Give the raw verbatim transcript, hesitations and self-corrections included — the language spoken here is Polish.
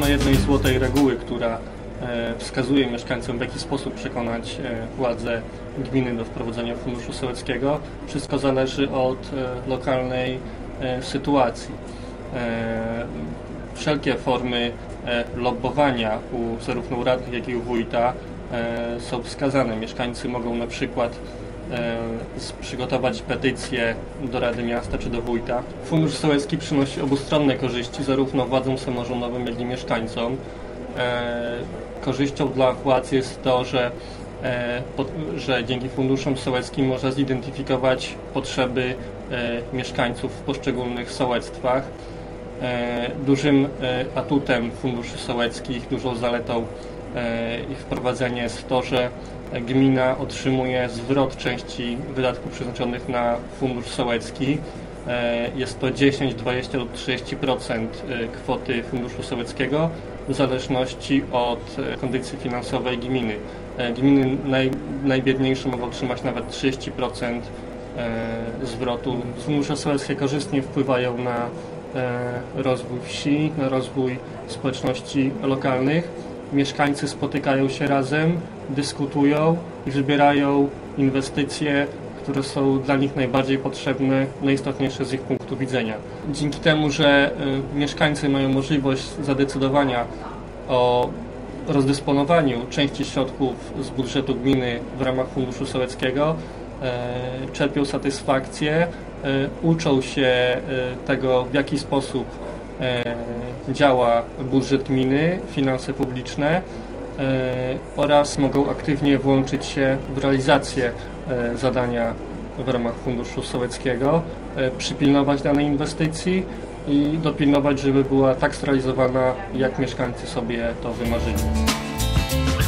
ma jednej złotej reguły, która wskazuje mieszkańcom, w jaki sposób przekonać władze gminy do wprowadzenia funduszu sołeckiego. Wszystko zależy od lokalnej sytuacji. Wszelkie formy lobbowania u zarówno radnych, jak i u wójta są wskazane. Mieszkańcy mogą na przykład przygotować petycję do Rady Miasta czy do wójta. Fundusz sołecki przynosi obustronne korzyści zarówno władzom samorządowym, jak i mieszkańcom. Korzyścią dla władz jest to, że, że dzięki funduszom sołeckim można zidentyfikować potrzeby mieszkańców w poszczególnych sołectwach. Dużym atutem funduszy sołeckich, dużą zaletą ich wprowadzenia jest to, że gmina otrzymuje zwrot części wydatków przeznaczonych na fundusz sołecki. Jest to dziesięć, dwadzieścia lub trzydzieści procent kwoty funduszu sołeckiego w zależności od kondycji finansowej gminy. Gminy naj, najbiedniejsze mogą otrzymać nawet trzydzieści procent zwrotu. Fundusze sołeckie korzystnie wpływają na rozwój wsi, na rozwój społeczności lokalnych. Mieszkańcy spotykają się razem, dyskutują i wybierają inwestycje, które są dla nich najbardziej potrzebne, najistotniejsze z ich punktu widzenia. Dzięki temu, że y, mieszkańcy mają możliwość zadecydowania o rozdysponowaniu części środków z budżetu gminy w ramach funduszu sołeckiego, y, czerpią satysfakcję, y, uczą się y, tego, w jaki sposób y, działa budżet gminy, finanse publiczne, oraz mogą aktywnie włączyć się w realizację zadania w ramach funduszu sołeckiego, przypilnować danej inwestycji i dopilnować, żeby była tak zrealizowana, jak mieszkańcy sobie to wymarzyli.